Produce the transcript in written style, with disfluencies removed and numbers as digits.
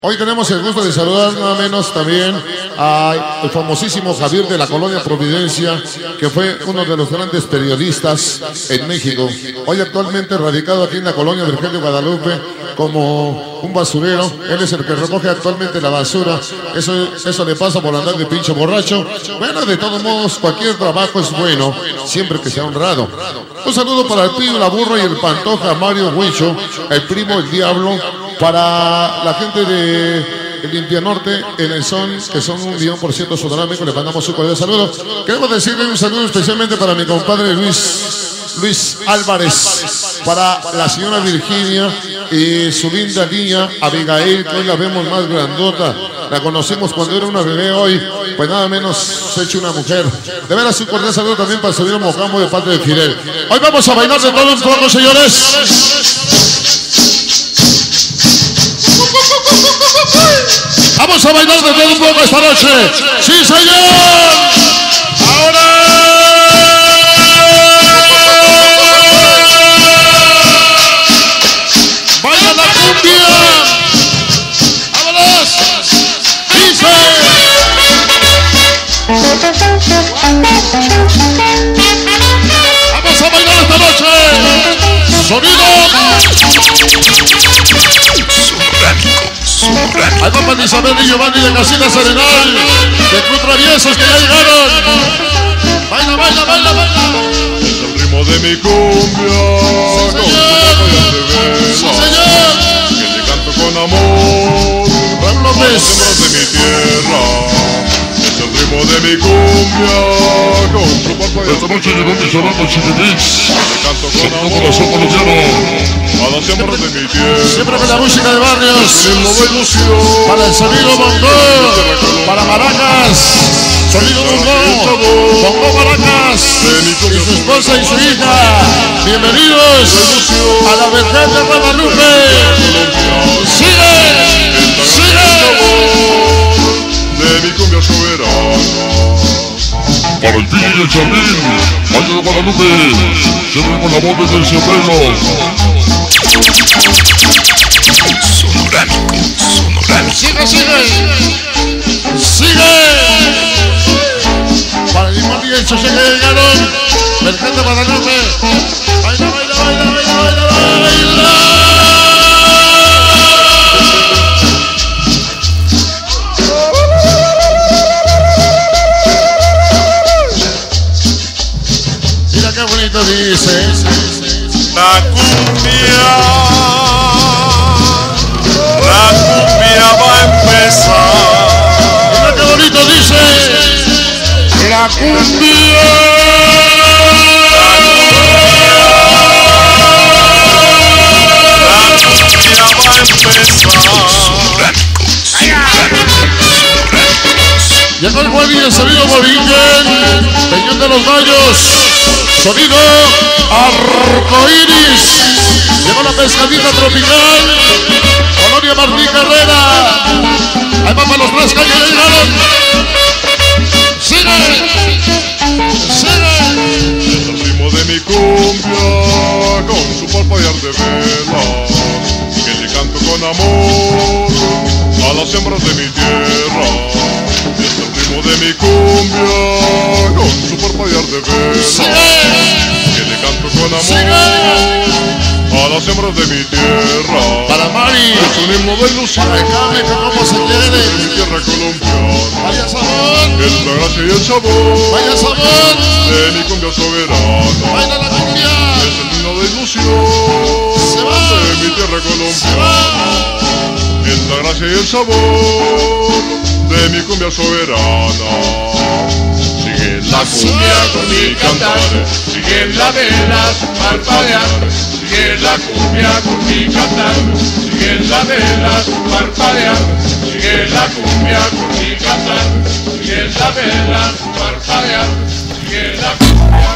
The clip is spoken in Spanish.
Hoy tenemos el gusto de saludar nada menos también al famosísimo Javier de la Colonia Providencia, que fue uno de los grandes periodistas en México. Hoy actualmente radicado aquí en la Colonia Virgen de Guadalupe como un basurero. Él es el que recoge actualmente la basura. Eso le pasa por andar de pinche borracho. Bueno, de todos modos, cualquier trabajo es bueno, siempre que sea honrado. Un saludo para el Pillo, la Burra y el Pantoja, Mario Huicho, el Primo, el Diablo. Para la gente de Limpia Norte, en el Son, que son 1.000.000% sonorámico, le mandamos un cordial saludo. Queremos decirle un saludo especialmente para mi compadre Luis Álvarez, para la señora Virginia y su linda niña Abigail, que hoy la vemos más grandota. La conocimos cuando era una bebé, hoy pues nada menos se ha hecho una mujer. De veras un cordial saludo también para el señor Mocambo de parte de Fidel. Hoy vamos a bailar de todo un poco, señores. Vamos a bailar de todo un poco esta noche. ¡Sí, señor! ¡Ahora! ¡Baila la cumbia! ¡Vámonos! ¡Dice! ¡Vamos a bailar esta noche! ¡Sonido! Ahí va para Isabel y Giovanni de Casitas Arenal, de Cruz Traviesos que ya llegaron. Baila, baila, baila, baila. Es el ritmo de mi cumbia, sí, señor. Que te canto con amor, Juan a López. los sembros de mi tierra. Es el ritmo de mi cumbia, con su papá. Esta noche llegó mi sonando Chiquitix. Te canto con Todo amor, corazón colombiano. a los sembros de mi tierra. Siempre con la música de barrios. Ritmo de ilusión, Para el sonido bongo, para maracas, sonido bongo, bongo maracas, y su esposa y su hija. Bienvenidos a la Virgen de Guadalupe. ¡Sigue! ¡Sigue! de mi cumbia soberana. Para el Pillo y el Charlín, Valle de Guadalupe, siempre con la voz desde el cielo. ¡Sigue, sigue! ¡Sigue! Para el Limón y el Choche que llegaron, Virgen de Guadalupe. ¡Baila, baila, baila, baila, baila, baila! Mira qué bonito dice. La cumbia va a empezar. Mira qué bonito dice. La cumbia. Llegó el buen y el sonido Boringen, Peñón de los Gallos, sonido arcoíris. Llegó la pescadita tropical, Colonia Martín Carrera. Ahí va para los tres que llegaron. ¡Sigue! ¡Sigue! Es el ritmo de mi cumbia, con su parpadear de velas, que le canto con amor a las hembras de mi tierra. Es el ritmo de mi cumbia, con su parpadear de velas, que le canto con amor a las hembras de mi tierra. Para Mari, Es un himno de ilusión, para el cable que como se mi quiere. tierra colombiana. Vaya sabor, Es la gracia y el sabor vaya sabor. de mi cumbia soberana. Baila la cumbia. Es el himno de ilusión Se va. de mi tierra Se colombiana. va. Es la gracia y el sabor de mi cumbia soberana. Sigue la cumbia con mi cantar, sigue la velas parpadear. Sigue la cumbia con mi cantar, sigue la velas parpadear. Sigue la cumbia con mi cantar, sigue la velas parpadear. Sigue la cumbia.